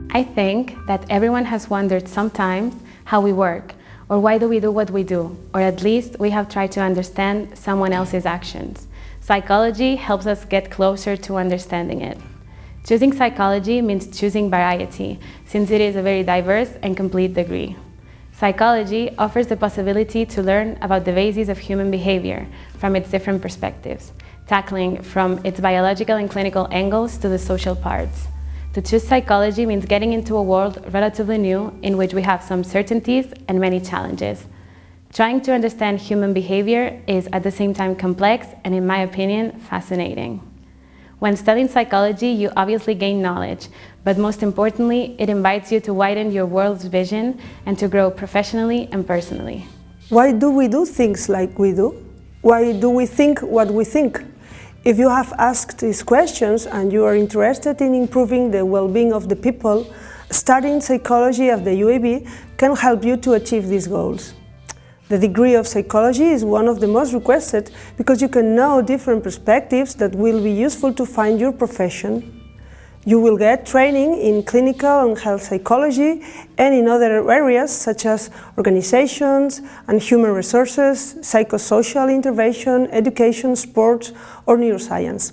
I think that everyone has wondered sometimes how we work, or why do we do what we do, or at least we have tried to understand someone else's actions. Psychology helps us get closer to understanding it. Choosing psychology means choosing variety, since it is a very diverse and complete degree. Psychology offers the possibility to learn about the bases of human behavior from its different perspectives, tackling from its biological and clinical angles to the social parts. To choose psychology means getting into a world relatively new in which we have some certainties and many challenges. Trying to understand human behavior is at the same time complex and, in my opinion, fascinating. When studying psychology, you obviously gain knowledge, but most importantly, it invites you to widen your world's vision and to grow professionally and personally. Why do we do things like we do? Why do we think what we think? If you have asked these questions and you are interested in improving the well-being of the people, studying psychology at the UAB can help you to achieve these goals. The degree of psychology is one of the most requested because you can know different perspectives that will be useful to find your profession. You will get training in clinical and health psychology and in other areas such as organizations and human resources, psychosocial intervention, education, sports, or neuroscience.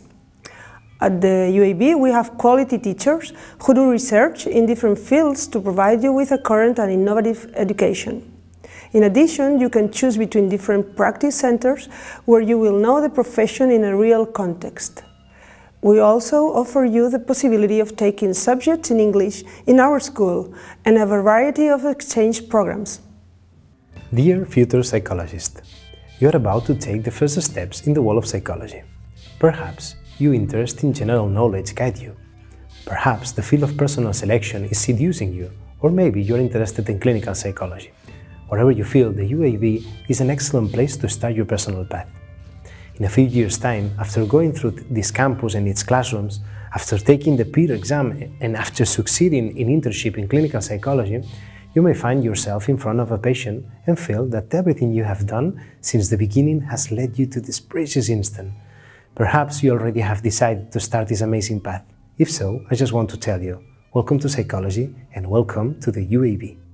At the UAB, we have quality teachers who do research in different fields to provide you with a current and innovative education. In addition, you can choose between different practice centers where you will know the profession in a real context. We also offer you the possibility of taking subjects in English in our school and a variety of exchange programs. Dear future psychologist, you are about to take the first steps in the world of psychology. Perhaps your interest in general knowledge guides you. Perhaps the field of personal selection is seducing you, or maybe you're interested in clinical psychology. Whatever you feel, the UAB is an excellent place to start your personal path. In a few years' time, after going through this campus and its classrooms, after taking the peer exam and after succeeding in internship in clinical psychology, you may find yourself in front of a patient and feel that everything you have done since the beginning has led you to this precious instant. Perhaps you already have decided to start this amazing path. If so, I just want to tell you, welcome to psychology and welcome to the UAB.